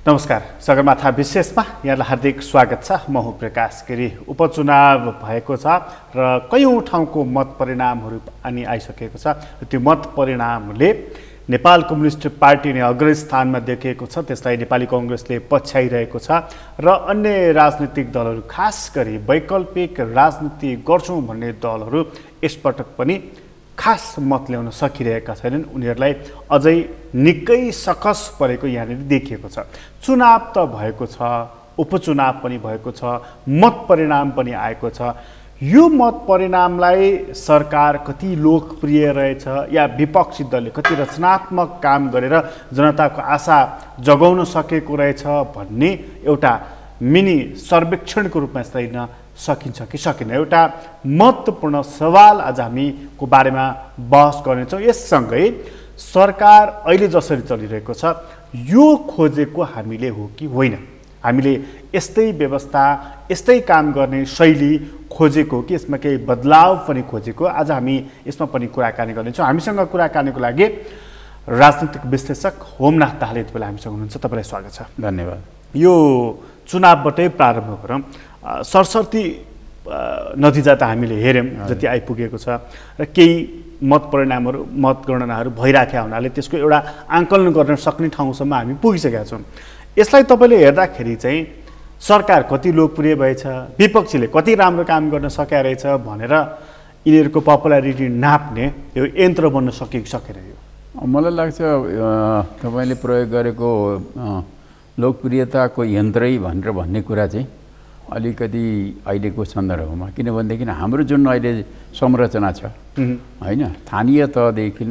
नमस्कार। सगरमाथा विशेषमा यहाँलाई हार्दिक स्वागत छ। म हुँ प्रकाश गिरी। उपचुनाव भएको छ र कयौं ठाउँको मत परिणामहरू अनि आइसकेको छ। त्यो मत परिणामले नेपाल कम्युनिस्ट पार्टी नै अग्रस्थानमा देखिएको छ। त्यसलाई नेपाली कांग्रेसले पछ्याइरहेको छ र अन्य राजनीतिक दलहरू, खास गरी वैकल्पिक राजनीति गर्छौं भन्ने दलहरू यसपटक पनि खास मत ल्याउन सकिरहेका छैनन्। उनीहरूलाई अझै निकै सकस परेको यहाँनिर देखिएको छ। चुनाव त भएको छ, उपचुनाव पनि भएको छ, मत परिणाम पनि आएको छ। यो मत परिणामलाई सरकार कति लोकप्रिय रहेछ या विपक्षी दलले कति रचनात्मक काम गरेर जनताको आशा जगाउन सकेको रहेछ भन्ने एउटा मिनी सर्वेक्षणको रूपमा लिन सकिन्छ कि सकिन्न, एउटा महत्त्वपूर्ण सवाल आज हामीको बारेमा बहस गर्नेछौँ। यससँगै सरकार अहिले जसरी चलिरहेको छ यो खोजेको हामीले हो कि होइन, हामीले यस्तै व्यवस्था यस्तै काम गर्ने शैली खोजेको कि यसमा केही बदलाव पनि खोजेको, आज हामी यसमा पनि कुराकानी गर्नेछौँ। हामीसँग कुराकानीको लागि राजनीतिक विश्लेषक होमनाथ दाहाल यति बेला हामीसँग हुनुहुन्छ। तपाईँलाई स्वागत छ। धन्यवाद। यो चुनावबाटै प्रारम्भ गरौँ। सरसर्ती नतिजा त हामीले हेऱ्यौँ जति आइपुगेको छ र केही मत परिणामहरू मतगणनाहरू भइराखेका हुनाले त्यसको एउटा आङ्कलन गर्न सक्ने ठाउँसम्म हामी पुगिसकेका छौँ। यसलाई तपाईँले हेर्दाखेरि चाहिँ सरकार कति लोकप्रिय भएछ, विपक्षीले कति राम्रो काम गर्न सकेका रहेछ भनेर यिनीहरूको पपुलारिटी नाप्ने यो यन्त्र बन्न सकेको सकेन? यो मलाई लाग्छ तपाईँले प्रयोग गरेको लोकप्रियताको यन्त्रै भनेर भन्ने कुरा चाहिँ अलिकति अहिलेको सन्दर्भमा, किनभनेदेखि हाम्रो जुन अहिले संरचना छ होइन, स्थानीय तहदेखि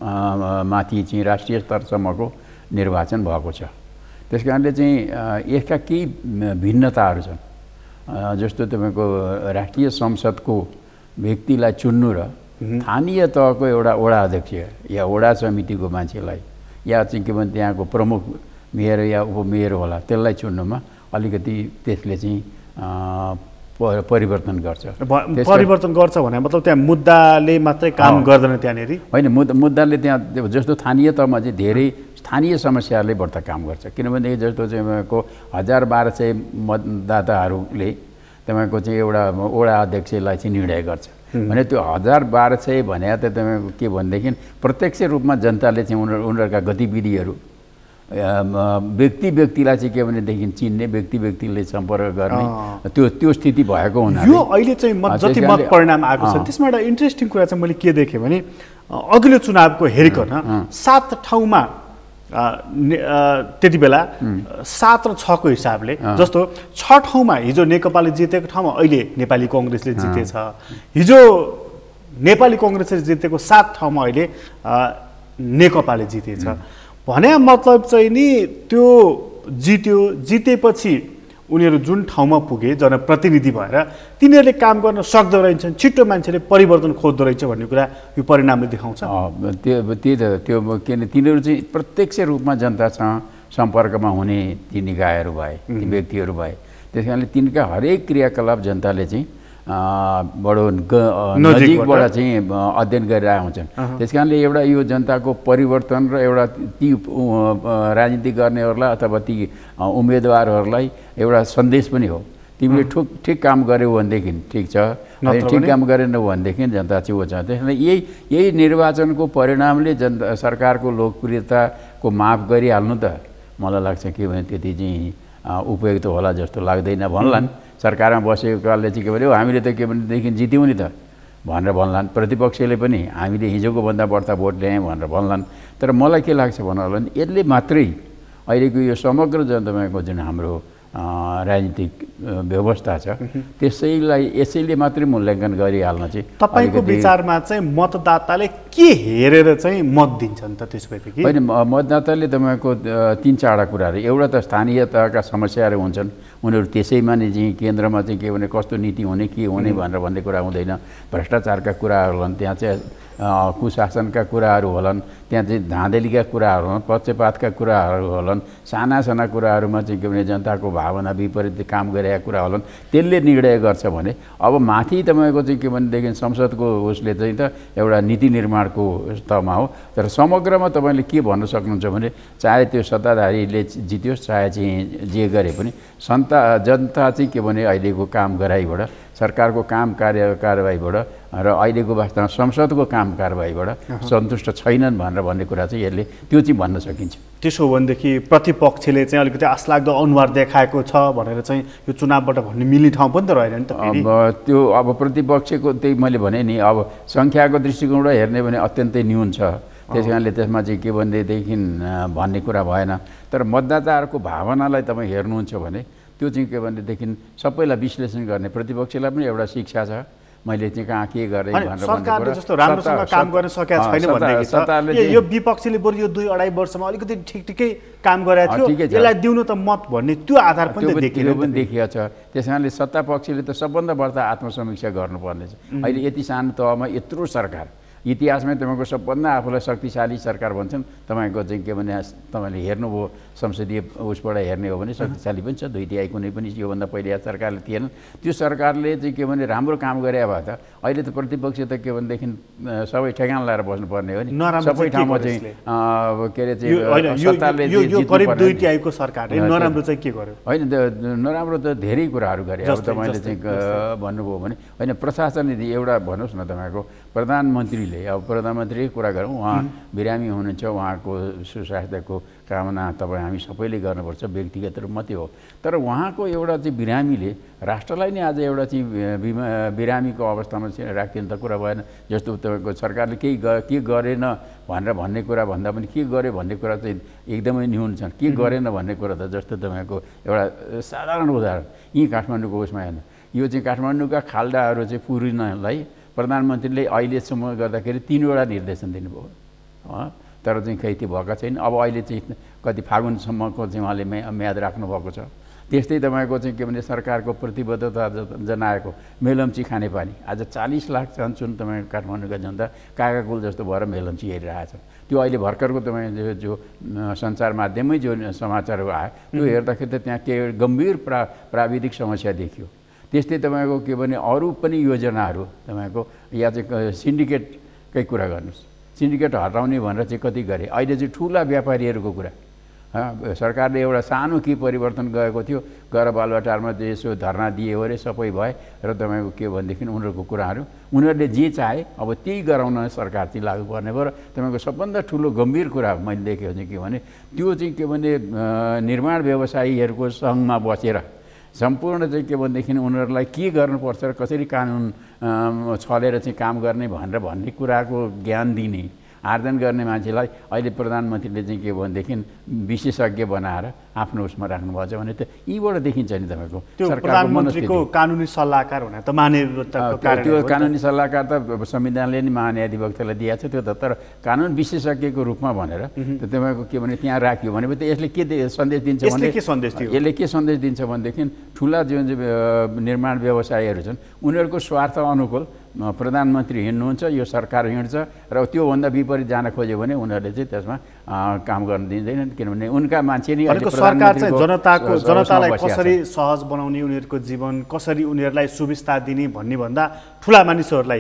माथि चाहिँ राष्ट्रिय स्तरसम्मको निर्वाचन भएको छ। त्यस कारणले चाहिँ यसका केही भिन्नताहरू छन्। जस्तो तपाईँको राष्ट्रिय संसदको व्यक्तिलाई चुन्नु र स्थानीय तहको एउटा वडा अध्यक्ष या वडा समितिको मान्छेलाई या चाहिँ के भन्छ त्यहाँको प्रमुख मेयर या उपमेयर होला त्यसलाई चुन्नुमा अलिकति त्यसले चाहिँ परिवर्तन गर्छ। परिवर्तन गर्छ भने मतलब त्यहाँ मुद्दाले मात्रै काम गर्दैन त्यहाँनिर होइन, मुद्दाले त्यहाँ जस्तो स्थानीय तहमा चाहिँ धेरै स्थानीय समस्याहरूले बढ्ता काम गर्छ। किनभनेदेखि जस्तो चाहिँ तपाईँको 1200 मतदाताहरूले तपाईँको चाहिँ एउटा वडा अध्यक्षलाई चाहिँ निर्णय गर्छ भने त्यो 1200 भने त तपाईँको के भनेदेखि प्रत्यक्ष रूपमा जनताले चाहिँ उनीहरूका गतिविधिहरू व्यक्तिलाई चाहिँ के भनेदेखि चिन्ने, व्यक्तिले सम्पर्क गर्ने त्यो स्थिति भएको हुनाले यो अहिले चाहिँ जति मत परिणाम आएको छ त्यसमा एउटा इन्ट्रेस्टिङ कुरा चाहिँ मैले के देखेँ भने अघिल्लो चुनावको हेरिकन 7 ठाउँमा त्यति बेला 7 र 6 को हिसाबले, जस्तो 6 ठाउँमा हिजो नेकपाले जितेको ठाउँमा अहिले नेपाली कांग्रेसले जितेछ, हिजो नेपाली कांग्रेसले जितेको 7 ठाउँमा अहिले नेकपाले जितेछ भने मतलब चाहिँ नि त्यो जितेपछि उनीहरू जुन ठाउँमा पुगे जनप्रतिनिधि भएर तिनीहरूले काम गर्न सक्दो रहेछन्, छिट्टो मान्छेले परिवर्तन खोज्दो रहेछ भन्ने कुरा यो परिणामले देखाउँछ। त्यो किन तिनीहरू चाहिँ प्रत्यक्ष रूपमा जनतासँग सम्पर्कमा हुने ती निकायहरू भए, ती व्यक्तिहरू भए। त्यस कारणले तिनका हरेक क्रियाकलाप जनताले चाहिँ बडो नजिकबाट चाहिँ अध्ययन गरेर आउँछन्। त्यस कारणले एउटा यो जनताको परिवर्तन र एउटा ती राजनीति गर्नेहरूलाई अथवा ती उम्मेदवारहरूलाई एउटा सन्देश पनि हो, तिमीले ठिक काम गर्यौ भनेदेखि ठिक छ, ठिक काम गरेनौ भनेदेखि जनता चाहिँ हो छ। त्यसले यही निर्वाचनको परिणामले सरकारको लोकप्रियताको माप गरिहाल्नु त मलाई लाग्छ के भने त्यति चाहिँ उपयुक्त होला जस्तो लाग्दैन भन्लान्। सरकारमा बसेकाले चाहिँ के भन्यो हामीले त के भनेदेखि जित्यौँ नि त भनेर भन्लान्, प्रतिपक्षले पनि हामीले हिजोको भन्दा बढ्ता भोट ल्यायौँ भनेर भन्लान्। तर मलाई के लाग्छ भन्नु भने यसले मात्रै अहिलेको यो समग्र जनताको जुन हाम्रो राजनीतिक व्यवस्था छ यसैले मात्रै मूल्याङ्कन गरिहाल्न चाहिँ तपाईँको विचारमा चाहिँ मतदाताले के हेरेर चाहिँ मत दिन्छन् त? त्यसपछि होइन, मतदाताले तपाईँको 3-4 कुराहरू, एउटा त स्थानीय तहका समस्याहरू हुन्छन्, उनीहरू त्यसैमा नै चाहिँ केन्द्रमा चाहिँ के भने कस्तो नीति हुने के हुने भनेर भन्ने कुरा हुँदैन। भ्रष्टाचारका कुराहरू होलान्, त्यहाँ चाहिँ कुशासनका कुराहरू होलान्, त्यहाँ चाहिँ धाँधलीका कुराहरू होलान्, पक्षपातका कुराहरू होलान्, साना कुराहरूमा चाहिँ के भने जनताको भावना विपरीत काम गरेका कुरा होलान्, त्यसले निर्णय गर्छ भने अब माथि तपाईँको चाहिँ के भनेदेखि संसदको उसले चाहिँ त एउटा नीति निर्माण निर्माणको स्तरमा हो। तर समग्रमा तपाईँले के भन्न सक्नुहुन्छ भने चाहे त्यो सत्ताधारीले जित्योस् चाहे चाहिँ जे गरे पनि जनता चाहिँ के भने अहिलेको काम गराइबाट सरकारको काम कारबाहीबाट र अहिलेको वास्तवमा संसदको काम कारबाहीबाट सन्तुष्ट छैनन् भन्ने कुरा चाहिँ यसले त्यो चाहिँ भन्न सकिन्छ। त्यसो हो भनेदेखि प्रतिपक्षले चाहिँ अलिकति आशलाग्दो अनुहार देखाएको छ भनेर चाहिँ यो चुनावबाट भन्ने मिल्ने ठाउँ पनि त रहेन नि त। अब त्यो अब प्रतिपक्षको त्यही मैले भने नि अब सङ्ख्याको दृष्टिकोणबाट हेर्ने भने अत्यन्तै न्यून छ। त्यस कारणले त्यसमा चाहिँ के भनेदेखि भन्ने कुरा भएन। तर मतदाताहरूको भावनालाई तपाईँ हेर्नुहुन्छ भने त्यो चाहिँ के भनेदेखि सबैलाई विश्लेषण गर्ने प्रतिपक्षलाई पनि एउटा शिक्षा छ। मैले चाहिँ कहाँ के गरेँ भनेर सरकारले जस्तो राम्रोसँग काम गर्न सकेको छैन भनेदेखि यो विपक्षीले बरु यो 2-2.5 वर्षमा अलिकति ठिकै काम गरेको थियो, यसलाई दिउनु त मत भन्ने त्यो आधार पनि देखिएको छ। त्यस कारणले सत्ता पक्षले त सबभन्दा बढ्ता आत्मसमीक्षा गर्नुपर्ने छ। अहिले यति सानो तहमा यत्रो सरकार इतिहासमै तपाईँको सबभन्दा आफूलाई शक्तिशाली सरकार भन्छन्। तपाईँको चाहिँ के भने तपाईँले हेर्नुभयो संसदीय उसबाट हेर्ने हो भने शक्तिशाली पनि छ। 2/3 कुनै पनि योभन्दा पहिले सरकारले थिएन। त्यो सरकारले चाहिँ के भने राम्रो काम गरे भए त अहिले त प्रतिपक्ष त के भनेदेखि सबै ठेगान लगाएर बस्नुपर्ने हो नि। सबै ठाउँमा चाहिँ के अरे चाहिँ सत्ताले करिब 2/3 को सरकारले नराम्रो चाहिँ के गर्यो? होइन नराम्रो त धेरै कुराहरू गरे। अब तपाईँले चाहिँ भन्नुभयो भने होइन प्रशासनले एउटा भन्नुहोस् न तपाईँको प्रधानमन्त्रीले अब प्रधानमन्त्रीकै कुरा गरौँ, उहाँ बिरामी हुनुहुन्छ, उहाँको सुस्वास्थ्यको कामना तपाईँ हामी सबैले गर्नुपर्छ, व्यक्तिगत रूपमा त्यो हो। तर उहाँको एउटा चाहिँ बिरामीले राष्ट्रलाई नै आज एउटा चाहिँ बिरामीको अवस्थामा चाहिँ राखिदिनु त कुरा भएन। जस्तो तपाईँको सरकारले के गरेन भनेर भन्ने कुरा भन्दा पनि के गर्यो भन्ने कुरा चाहिँ एकदमै न्यून छ। के गरेन भन्ने कुरा त जस्तो तपाईँको एउटा साधारण उदाहरण यहीँ काठमाडौँको उसमा हेर्नु, यो चाहिँ काठमाडौँका खाल्डाहरू चाहिँ पुरिनलाई प्रधानमन्त्रीले अहिलेसम्म गर्दाखेरि 3 वटा निर्देशन दिनुभयो, तर चाहिँ खै त्यो भएका छैन। अब अहिले चाहिँ कति फागुनसम्मको चाहिँ उहाँले म्याद राख्नुभएको छ। त्यस्तै तपाईँको चाहिँ के भने सरकारको प्रतिबद्धता जनाएको मेलम्ची खानेपानी आज 40 लाख चाहन्छन् तपाईँ काठमाडौँका जनता काकाकुल जस्तो भएर मेलम्ची हेरिरहेछ। त्यो अहिले भर्खरको तपाईँ जो सञ्चार माध्यममै जो समाचारहरू आयो त्यो हेर्दाखेरि त त्यहाँ के गम्भीर प्राविधिक समस्या देखियो। त्यस्तै तपाईँको के भने अरू पनि योजनाहरू तपाईँको या चाहिँ सिन्डिकेटकै कुरा गर्नुहोस्, सिन्डिकेट हटाउने भनेर चाहिँ कति गरे। अहिले चाहिँ ठुला व्यापारीहरूको कुरा सरकारले एउटा सानो के परिवर्तन गएको थियो, गएर बालुवाटारमा चाहिँ यसो धर्ना दियो अरे सबै भए र तपाईँको के भनेदेखि उनीहरूको कुराहरू उनीहरूले जे चाहे अब त्यही गराउन सरकार चाहिँ लागु पर्ने भयो। र तपाईँको सबभन्दा ठुलो गम्भीर कुरा मैले देखेको चाहिँ के भने त्यो चाहिँ के भने निर्माण व्यवसायीहरूको सङ्घमा बसेर सम्पूर्ण चाहिँ के भनेदेखि उनीहरूलाई के गर्नुपर्छ र कसरी कानुन छलेर चाहिँ काम गर्ने भनेर भन्ने कुराको ज्ञान दिने आर्जन गर्ने मान्छेलाई अहिले प्रधानमन्त्रीले चाहिँ के भनेदेखि विशेषज्ञ बनाएर आफ्नो उसमा राख्नुभएको छ भने त यहीबाट देखिन्छ नि तपाईँको प्रधानमन्त्रीको कानुनी सल्लाहकार हुन त त्यो कानुनी सल्लाहकार त संविधानले नै महाधिवक्तालाई दिएको छ। त्यो त तर कानुन विशेषज्ञको रूपमा भनेर तपाईँको के भने त्यहाँ राख्यो भने त यसले के सन्देश दिन्छ भने यसले के सन्देश दिन्छ भनेदेखि ठुला जुन निर्माण व्यवसायीहरू छन् उनीहरूको स्वार्थ अनुकूल प्रधानमन्त्री हिँड्नुहुन्छ, यो सरकार हिँड्छ र त्योभन्दा विपरीत जान खोज्यो भने उनीहरूले चाहिँ त्यसमा काम गर्न दिँदैनन्। किनभने उनका मान्छे नै सरकार चाहिँ जनतालाई कसरी सहज बनाउने, उनीहरूको जीवन कसरी उनीहरूलाई सुविस्ता दिने भन्ने भन्दा ठुला मानिसहरूलाई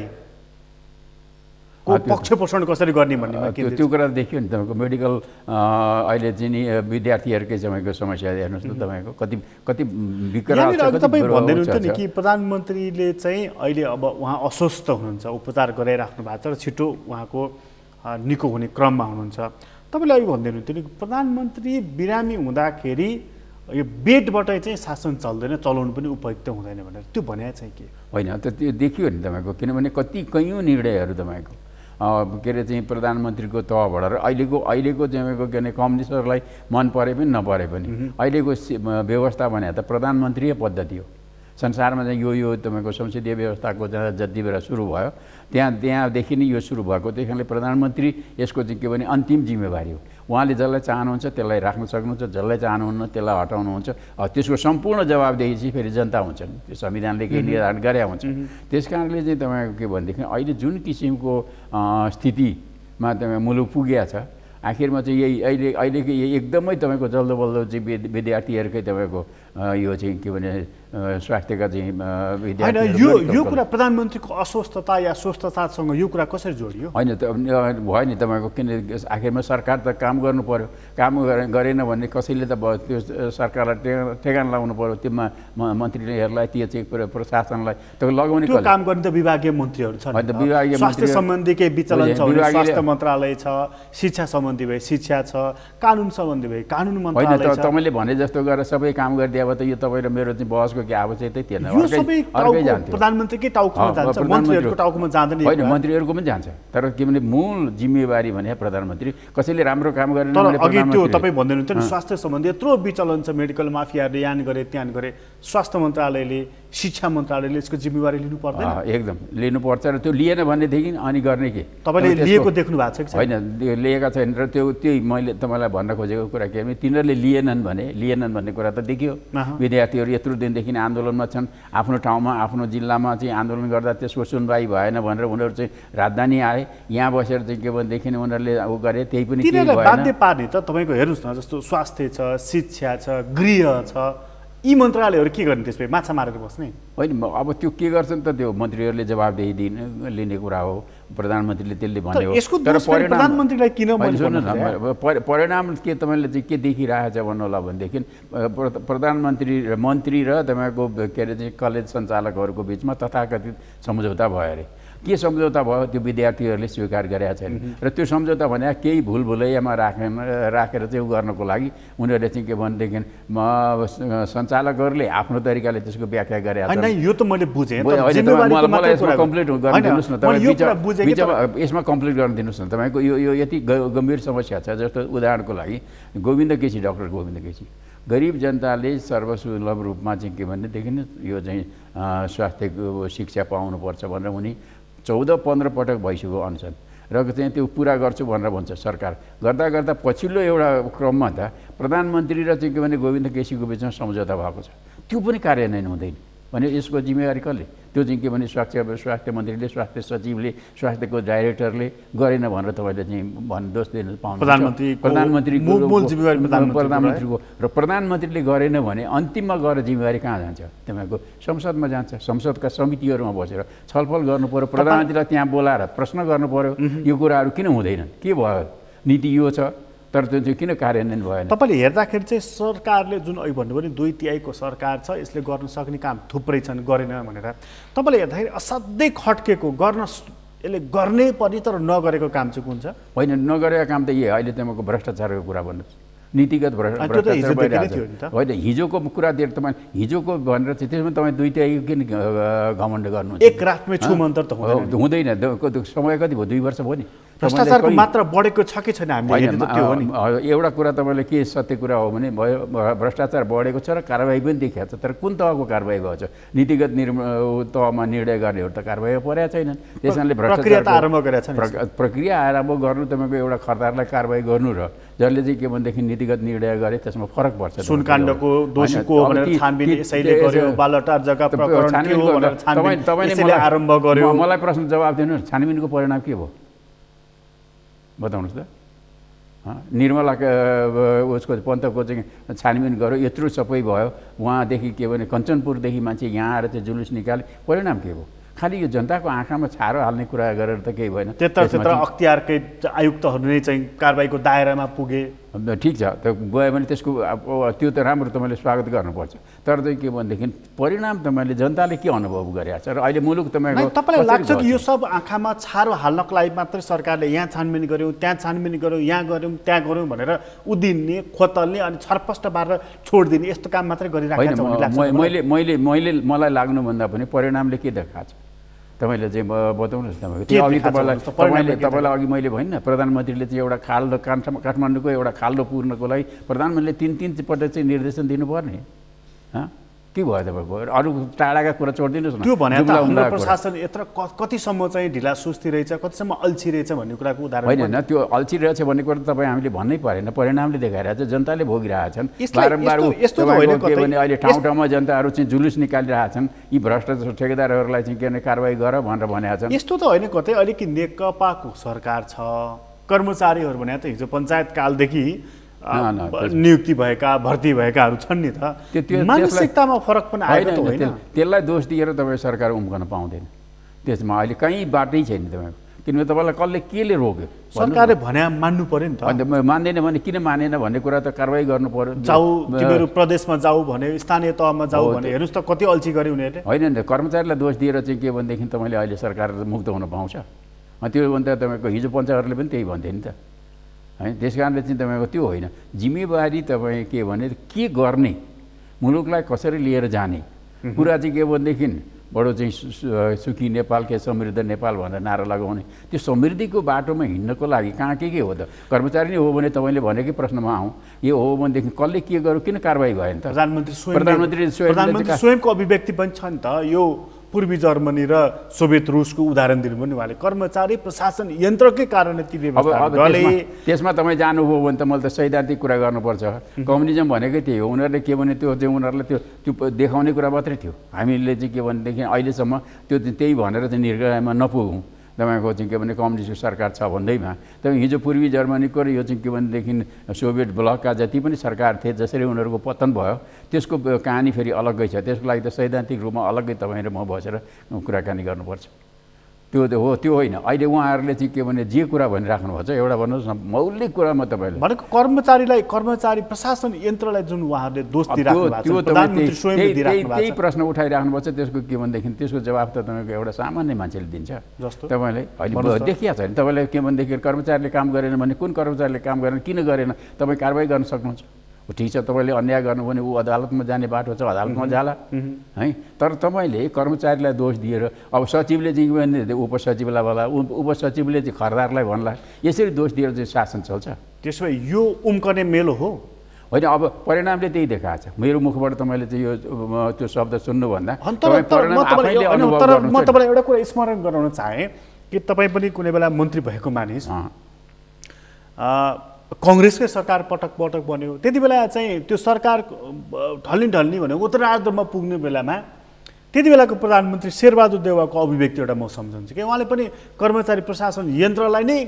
पक्ष पोषण कसरी गर्ने भन्ने त्यो कुरा देखियो नि तपाईँको मेडिकल अहिले चाहिँ नि विद्यार्थीहरूकै तपाईँको समस्या हेर्नुहोस् न तपाईँको कति विकराल छ। तपाईँ भन्दै हुनुहुन्थ्यो नि कि प्रधानमन्त्रीले चाहिँ अहिले अब उहाँ अस्वस्थ हुनुहुन्छ, उपचार गराइराख्नु भएको छ र छिटो उहाँको निको हुने क्रममा हुनुहुन्छ। तपाईँले अहिले भन्दै हुनुहुन्थ्यो नि प्रधानमन्त्री बिरामी हुँदाखेरि यो बेडबाट चाहिँ शासन चल्दैन, चलाउनु पनि उपयुक्त हुँदैन भनेर त्यो भने चाहिँ के होइन त त्यो देखियो नि तपाईँको। किनभने कैयौँ निर्णयहरू तपाईँको के अरे चाहिँ प्रधानमन्त्रीको तहबाट र अहिलेको तपाईँको के भने कम्युनिस्टहरूलाई मन परे पनि नपरे पनि अहिलेको व्यवस्था भने त प्रधानमन्त्रीय पद्धति हो। संसारमा चाहिँ यो तपाईँको संसदीय व्यवस्थाको जति बेला सुरु भयो त्यहाँदेखि नै यो सुरु भएको। त्यही कारणले प्रधानमन्त्री यसको चाहिँ के भने अन्तिम जिम्मेवारी हो। उहाँले जसलाई चाहनुहुन्छ त्यसलाई राख्न सक्नुहुन्छ, जसलाई चाहनुहुन्न त्यसलाई हटाउनुहुन्छ। त्यसको सम्पूर्ण जवाबदेही चाहिँ फेरि जनता हुन्छन्, त्यो संविधानले केही निर्धारण गरे हुन्छ। त्यस कारणले चाहिँ तपाईँको के भनेदेखि अहिले जुन किसिमको स्थितिमा तपाईँ मुलुक पुगेको छ आखिरमा चाहिँ यही अहिलेको एकदमै तपाईँको जल्दो बल्दो चाहिँ विद्यार्थीहरूकै तपाईँको यो चाहिँ के भने स्वास्थ्यका चाहिँ होइन यो कुरा प्रधानमन्त्रीको अस्वस्थता या स्वस्थतासँग यो कुरा कसरी जोडियो? होइन भयो नि तपाईँको, किन आखिरमा सरकार त काम गर्नु पर्यो, काम गरेन भने कसैले त त्यो सरकारलाई ठेगान लाउनु पर्यो, त्यो मन्त्रीहरूलाई त्यो चाहिँ प्रशासनलाई त्यो लगाउने त्यो काम गर्ने त विभागीय मन्त्रीहरू छन्। स्वास्थ्य सम्बन्धी केही विचलन छ भने स्वास्थ्य मन्त्रालय छ, शिक्षा सम्बन्धी भए शिक्षा छ, कानुन सम्बन्धी भए कानुन मन्त्रालय छ। तपाईँले भने जस्तो गरेर सबै काम गरिदिए भए त यो तपाईँ र मेरो चाहिँ बहसको के आवश्यकतै थिएन। यो सबै प्रधानमन्त्रीकै टाउकोमा जान्छ, मन्त्रीहरूको टाउकोमा जाँदैन। होइन, मन्त्रीहरूको पनि जान्छ, तर के भने मूल जिम्मेवारी भने प्रधानमन्त्री। कसैले राम्रो काम गरेन भने अघि त्यो तपाईँ भन्दै हुनुहुन्थ्यो नि स्वास्थ्य सम्बन्धी यत्रो विचलन छ, मेडिकल माफियाहरूले यहाँ गरे त्यहाँ गरे, स्वास्थ्य मन्त्रालयले शिक्षा मन्त्रालयले यसको जिम्मेवारी लिनु पर्दैन? एकदम लिनुपर्छ, र त्यो लिएन भनेदेखि अनि गर्ने के? तपाईँले लिएको देख्नु भएको छ कि होइन? लिएका छैन, र त्यही मैले तपाईँलाई भन्न खोजेको कुरा के भने तिनीहरूले लिएनन् भन्ने कुरा त देखियो। विद्यार्थीहरू यत्रो दिनदेखि आन्दोलनमा छन्, आफ्नो ठाउँमा आफ्नो जिल्लामा चाहिँ आन्दोलन गर्दा त्यसको सुनवाई भएन भनेर उनीहरू चाहिँ राजधानी आए, यहाँ बसेर चाहिँ के भनेदेखि उनीहरूले उ गरे, त्यही पनि बाध्य पार्ने त तपाईँको हेर्नुहोस् न, जस्तो स्वास्थ्य छ, शिक्षा छ, गृह छ, यी मन्त्रालयहरू के गर्ने त्यसपछि माछा मारेर बस्ने? होइन, अब त्यो के गर्छन् त त्यो मन्त्रीहरूले जवाबदेही लिने कुरा हो, प्रधानमन्त्रीले त्यसले भन्यो। तर प्रधानमन्त्रीलाई किन परिणाम के तपाईँले चाहिँ के देखिरहेछ भन्नु होला भनेदेखि प्रधानमन्त्री र मन्त्री र तपाईँको के अरे चाहिँ कलेज सञ्चालकहरूको बिचमा तथाकथित सम्झौता भयो अरे। के सम्झौता भयो त्यो विद्यार्थीहरूले स्वीकार गरेका छैन, र त्यो सम्झौता भने केही भुलभुलैयामा राखेर चाहिँ उ गर्नको लागि उनीहरूले चाहिँ के भनेदेखि सञ्चालकहरूले आफ्नो तरिकाले त्यसको व्याख्या गरेका छन्। यो त मैले बुझेँ, मलाई यसमा कम्प्लिट गर्न दिनुहोस् न, तपाईँ यसमा कम्प्लिट गर्न दिनुहोस् न। तपाईँको यो यति गम्भीर समस्या छ। जस्तो उदाहरणको लागि गोविन्द केसी, डाक्टर गोविन्द केसी, गरिब जनताले सर्वसुलभ रूपमा चाहिँ के भनेदेखि यो चाहिँ स्वास्थ्यको शिक्षा पाउनुपर्छ भनेर उनी 14-15 पटक भइसक्यो अनसन, र चाहिँ त्यो पुरा गर्छु भनेर भन्छ सरकार। गर्दा गर्दा पछिल्लो एउटा क्रममा त प्रधानमन्त्री र चाहिँ के भने गोविन्द केसीको बिचमा सम्झौता भएको छ, त्यो पनि कार्यान्वयन हुँदैन भने यसको जिम्मेवारी कसले? त्यो चाहिँ के भने स्वास्थ्य मन्त्रीले, स्वास्थ्य सचिवले, स्वास्थ्यको डाइरेक्टरले गरेन भनेर तपाईँले चाहिँ दोष दिन पाउनुहुन्छ। प्रधानमन्त्रीको र प्रधानमन्त्रीले गरेन भने अन्तिममा गएर जिम्मेवारी कहाँ जान्छ? तपाईँको संसदमा जान्छ। संसदका समितिहरूमा बसेर छलफल गर्नु पर्यो, प्रधानमन्त्रीलाई त्यहाँ बोलाएर प्रश्न गर्नु पर्यो, यो कुराहरू किन हुँदैनन्, के भयो, नीति यो छ तर त्यो किन कार्यान्वयन भएन? तपाईँले हेर्दाखेरि चाहिँ सरकारले जुन अघि भन्नुभयो नि 2/3 सरकार छ, यसले गर्न सक्ने काम थुप्रै छन्, गरेन भनेर तपाईँले हेर्दाखेरि असाध्यै खट्केको गर्न यसले गर्नै पर्ने तर नगरेको काम चाहिँ कुन छ? होइन, नगरेको काम त यही अहिले तपाईँको भ्रष्टाचारको कुरा भन्नुहोस्, नीतिगत भ्रष्टाचार भइरहेको छ। होइन, हिजोको कुरा दिएर तपाईँ हिजोको भनेर चाहिँ त्यसमा तपाईँ 2/3 किन घमण्ड गर्नु? एक रातमै छुमन्तर त हुँदैन। समय कति भयो? 2 वर्ष भयो नि। भ्रष्टाचारको मात्रा बढेको छ कि छैन? एउटा कुरा तपाईँले के सत्य कुरा हो भने भयो, भ्रष्टाचार बढेको छ र कारबाही पनि देखिएको छ, तर कुन तहको कारबाही भएको छ? नीतिगत तहमा निर्णय गर्नेहरू त कारबाही परेका छैनन्। त्यसैले प्रक्रिया त आरम्भ गरेका छन्। प्रक्रिया आरम्भ गर्नु तपाईँको एउटा खरदारलाई कारबाही गर्नु र जसले चाहिँ के भनेदेखि नीतिगत निर्णय गरे त्यसमा फरक पर्छ। सुनकाण्डको दोषीको भनेर छानबिन यसैले गर्यो, बालटार जग्गा प्रकरण के हो भनेर छानबिन यसैले आरम्भ गर्यो। मलाई प्रश्न जवाब दिनुहोस्, छानबिनको परिणाम के भयो बताउनुहोस् त? निर्मला उसको पन्तको चाहिँ छानबिन गर्यो, यत्रो सबै भयो, उहाँदेखि के भने कञ्चनपुरदेखि मान्छे यहाँ आएर चाहिँ जुलुस निकाले, परिणाम के भयो? खालि यो जनताको आँखामा छारो हाल्ने कुरा गरेर त केही भएन। त्यत्र अख्तियारकै आयुक्तहरू नै चाहिँ कारबाहीको दायरामा पुगे। ठिक छ, त गयो भने त्यसको त्यो त राम्रो, तपाईँले स्वागत गर्नुपर्छ। तर चाहिँ के भनेदेखि परिणाम तपाईँले जनताले के अनुभव गरेको छ? र अहिले मुलुक तपाईँलाई लाग्छ कि यो सब आँखामा छारो हाल्नको लागि मात्रै सरकारले यहाँ छानबिन गर्यो, त्यहाँ छानबिन गर्यो, यहाँ गऱ्यौँ त्यहाँ गऱ्यौँ भनेर उदिन्ने, खोतल्ने अनि छरपष्ट पारेर छोडिदिने यस्तो काम मात्रै गरिरहेको छ? मलाई लाग्नुभन्दा पनि परिणामले के देखाएको छ तपाईँले चाहिँ बताउनुहोस्। तपाईँलाई अघि मैले भनिनँ, प्रधानमन्त्रीले चाहिँ एउटा खाल्डो काठमाडौँको एउटा खाल्डो पुर्नको लागि प्रधानमन्त्रीले 3 पटक चाहिँ निर्देशन दिनुपर्ने के भयो तपाईँको? अरू टाढाका कुरा छोडिदिनुहोस् न। त्यो भने प्रशासन यत्र कतिसम्म चाहिँ ढिला सुस्ती रहेछ, कतिसम्म अल्छी रहेछ भन्ने कुराको उदाहरण होइन। त्यो अल्छी रहेछ भन्ने कुरा तपाईँ हामीले भन्नै परेन, परिणामले देखाइरहेछ, जनताले भोगिरहेछन् बारम्बार। के भने अहिले ठाउँ ठाउँमा जनताहरू चाहिँ जुलुस निकालिरहेछन्, यी भ्रष्ट ठेकेदारहरूलाई चाहिँ के भने कारवाही गर भनेर भनेका छन्। यस्तो त होइन कतै अहिले कि नेकपाको सरकार छ, कर्मचारीहरू भने त हिजो पञ्चायत कालदेखि नियुक्ति भएका भर्ती भएकाहरू छन् नि त मानसिकतामा फरक पनि आएको त होइन त्यसलाई दोष दिएर तपाईँ सरकार उम्कन पाउँदैन त्यसमा अहिले कहीँ बाटै छैन तपाईँको किनभने तपाईँलाई कसले केले रोक्यो सरकारले भने मान्नु पर्यो नि त अन्त मान्दैन भने किन मानेन भन्ने कुरा त कारवाही गर्नु पर्यो जाऊ तिमीहरू प्रदेशमा जाऊ भने स्थानीय तहमा जाऊ भने हेर्नुहोस् त कति अल्छी गरे उनीहरूले होइन नि कर्मचारीलाई दोष दिएर चाहिँ के भनेदेखि तपाईँले अहिले सरकार मुक्त हुन पाउँछ त्यो भन्दा तपाईँको हिजो पञ्चायतहरूले पनि त्यही भन्थे नि त है त्यस कारणले चाहिँ तपाईँको त्यो होइन जिम्मेवारी तपाईँ के भने के गर्ने मुलुकलाई कसरी लिएर जाने कुरा चाहिँ के भनेदेखि बडो चाहिँ सुखी नेपाल के समृद्ध नेपाल भनेर नारा लगाउने त्यो समृद्धिको बाटोमा हिँड्नको लागि कहाँ के हो त कर्मचारी नै हो भने तपाईँले भनेकै प्रश्नमा आउँ यो हो भनेदेखि कसले के गर्यो किन कारवाही भयो नि त प्रधानमन्त्री स्वयंको अभिव्यक्ति पनि छ नि त यो पूर्वी जर्मनी र सोभियत रुसको उदाहरण दिनु पनि उहाँले कर्मचारी प्रशासन यन्त्रकै कारणले ती त्यसमा तपाईँ जानुभयो भने त मैले त सैद्धान्तिक कुरा गर्नुपर्छ कम्युनिजम भनेकै त्यही हो उनीहरूले के भने त्यो चाहिँ उनीहरूलाई त्यो देखाउने कुरा मात्रै थियो हामीले चाहिँ के भनेदेखि अहिलेसम्म त्यो त्यही भनेर चाहिँ निर्णयमा नपुगौँ तपाईँको चाहिँ के भने कम्युनिस्ट सरकार छ भन्दैमा तपाईँ हिजो पूर्वी जर्मनीको र यो चाहिँ के भनेदेखि सोभियत ब्लकका जति पनि सरकार थिए जसरी उनीहरूको पतन भयो त्यसको कहानी फेरि अलग्गै छ त्यसको लागि त सैद्धान्तिक रूपमा अलग्गै तपाईँ र म बसेर कुराकानी गर्नुपर्छ त्यो हो त्यो होइन अहिले उहाँहरूले चाहिँ के भने जे कुरा भनिराख्नु भएको छ एउटा भन्नुहोस् न मौलिक कुरामा तपाईँले भनेको कर्मचारी प्रशासन यन्त्रलाई जुन उहाँहरूले दोष दिइराख्नु त्यही प्रश्न उठाइराख्नु भएको छ त्यसको के भनेदेखि त्यसको जवाब त तपाईँको एउटा सामान्य मान्छेले दिन्छ जस्तो तपाईँले अहिले देखिया छ नि तपाईँले के भनेदेखि कर्मचारीले काम गरेन भने कुन कर्मचारीले काम गरेन किन गरेन तपाईँ कारवाही गर्न सक्नुहुन्छ ठिक छ तपाईँले अन्याय गर्नु भने ऊ अदालतमा जाने बाटो छ अदालतमा जाला है तर तपाईँले कर्मचारीलाई दोष दिएर अब सचिवले चाहिँ भने उपसचिवलाई भन्ला उपसचिवले चाहिँ खरदारलाई भन्ला यसरी दोष दिएर चाहिँ शासन चल्छ त्यसो भए यो उम्कने मेलो हो होइन अब परिणामले त्यही देखाएको छ मेरो मुखबाट तपाईँले चाहिँ यो त्यो शब्द सुन्नुभन्दा म तपाईँलाई एउटा कुरा स्मरण गराउन चाहेँ कि तपाईँ पनि कुनै बेला मन्त्री भएको मानिस कङ्ग्रेसकै सरकार पटक पटक बन्यो त्यति बेला चाहिँ त्यो सरकार ढल्नी भनेको उत्तरार्धमा पुग्ने बेलामा त्यति बेलाको प्रधानमन्त्री शेरबहादुर देउवाको अभिव्यक्ति एउटा म सम्झन्छु कि उहाँले पनि कर्मचारी प्रशासन यन्त्रलाई नै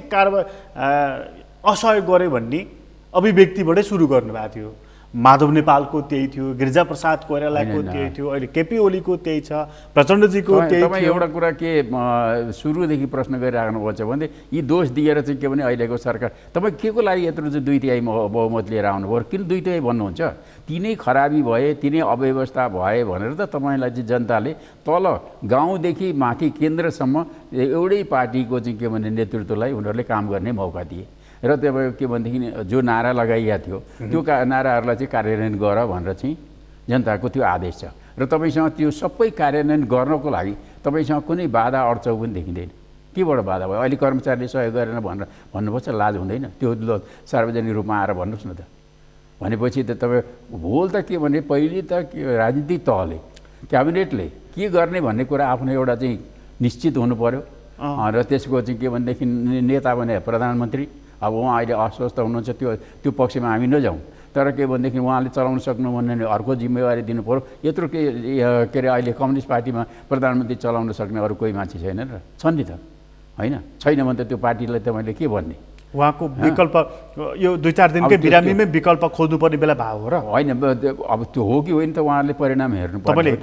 असहयोग गरे भन्ने अभिव्यक्तिबाटै सुरु गर्नुभएको थियो माधव नेपालको त्यही थियो गिरिजाप्रसाद कोइरालाको त्यही थियो अहिले केपी ओलीको त्यही छ प्रचण्डजीको त्यही तपाईँ एउटा कुरा के सुरुदेखि प्रश्न गरिराख्नु भएको छ भने यी दोष दिएर चाहिँ के भने अहिलेको सरकार तपाईँ के को लागि यत्रो चाहिँ 2/3 बहुमत लिएर आउनुभयो किन 2/3 भन्नुहुन्छ तिनै खराबी भए तिनै अव्यवस्था भए भनेर त तपाईँलाई चाहिँ जनताले तल गाउँदेखि माथि केन्द्रसम्म एउटै पार्टीको चाहिँ के भने नेतृत्वलाई उनीहरूले काम गर्ने मौका दिए र तपाईँको के भनेदेखि जो नारा लगाइएको थियो त्यो नाराहरूलाई चाहिँ कार्यान्वयन गर भनेर चाहिँ जनताको त्यो आदेश छ र तपाईँसँग त्यो सबै कार्यान्वयन गर्नको लागि तपाईँसँग कुनै बाधा अड्चौ पनि देखिँदैन केबाट बाधा भयो अहिले कर्मचारीले सहयोग गरेन भनेर भन्नुपर्छ लाज हुँदैन त्यो सार्वजनिक रूपमा आएर भन्नुहोस् न त भनेपछि त तपाईँ भोल त के भने पहिले त राजनीतिक तहले क्याबिनेटले के गर्ने भन्ने कुरा आफ्नो एउटा चाहिँ निश्चित हुनु पर्यो र त्यसको चाहिँ के भनेदेखि नेता भने प्रधानमन्त्री अब उहाँ अहिले अस्वस्थ हुनुहुन्छ त्यो पक्षमा हामी नजाउँ तर के भनेदेखि उहाँले चलाउन सक्नु भने अर्को जिम्मेवारी दिनु पर्यो यत्रो के अरे अहिले कम्युनिस्ट पार्टीमा प्रधानमन्त्री चलाउन सक्ने अरू कोही मान्छे छैन र छन् नि त होइन छैन भने त त्यो पार्टीलाई तपाईँले के भन्ने उहाँको विकल्प यो 2-4 दिनकै बिरामीमै विकल्प खोज्नुपर्ने बेला भाव हो र होइन अब त्यो हो कि होइन त उहाँले परिणाम हेर्नु पर्छ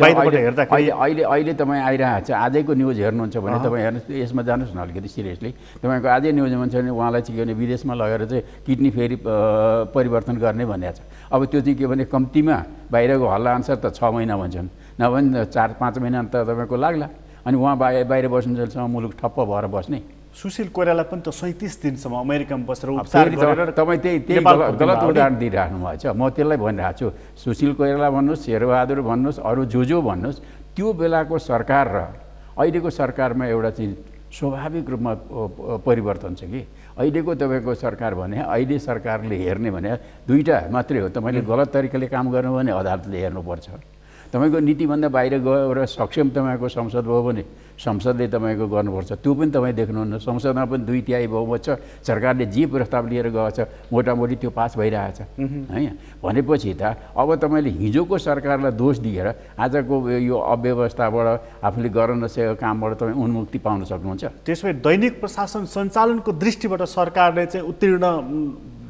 अहिले तपाईँ आइरहेको छ आजैको न्युज हेर्नुहुन्छ भने तपाईँ हेर्नुहोस् यसमा जानुहोस् न अलिकति सिरियसली तपाईँको आजै न्युजमा छ भने उहाँलाई चाहिँ के भने विदेशमा लगेर चाहिँ किडनी फेरि परिवर्तन गर्ने भनेको छ अब त्यो चाहिँ के भने कम्तीमा बाहिरको हल्ला अनुसार त 6 महिना भन्छन् नभने 4-5 महिना त तपाईँको लाग्ला अनि उहाँ बाहिर बस्नुसम्म मुलुक ठप्प भएर बस्ने सुशील कोइराला पनि त 37 दिनसम्म अमेरिकामा बसेर उपचार गरेर तपाईँ त्यही गलत उदाहरण दिइराख्नु भएको छ म त्यसलाई भनिरहेको छु सुशील कोइराला भन्नुहोस् शेरबहादुर भन्नुहोस् अरू जो भन्नुहोस् त्यो बेलाको सरकार र अहिलेको सरकारमा एउटा चाहिँ स्वाभाविक रूपमा परिवर्तन छ कि अहिलेको तपाईँको सरकार भने अहिले सरकारले हेर्ने भने दुईवटा मात्रै हो तपाईँले गलत तरिकाले काम गर्नु भने अदालतले हेर्नुपर्छ तपाईँको नीतिभन्दा बाहिर गयो र सक्षम तपाईँको संसद भयो भने संसदले तपाईँको गर्नुपर्छ त्यो पनि तपाईँ देख्नुहुन्न संसदमा पनि 2/3 बहुमत छ सरकारले जे प्रस्ताव लिएर गएको छ मोटामोटी त्यो पास भइरहेछ है भनेपछि त अब तपाईँले हिजोको सरकारलाई दोष दिएर आजको यो अव्यवस्थाबाट आफूले गर्न नसकेको कामबाट तपाईँ उन्मुक्ति पाउन सक्नुहुन्छ त्यसमै दैनिक प्रशासन सञ्चालनको दृष्टिबाट सरकारले चाहिँ उत्तीर्ण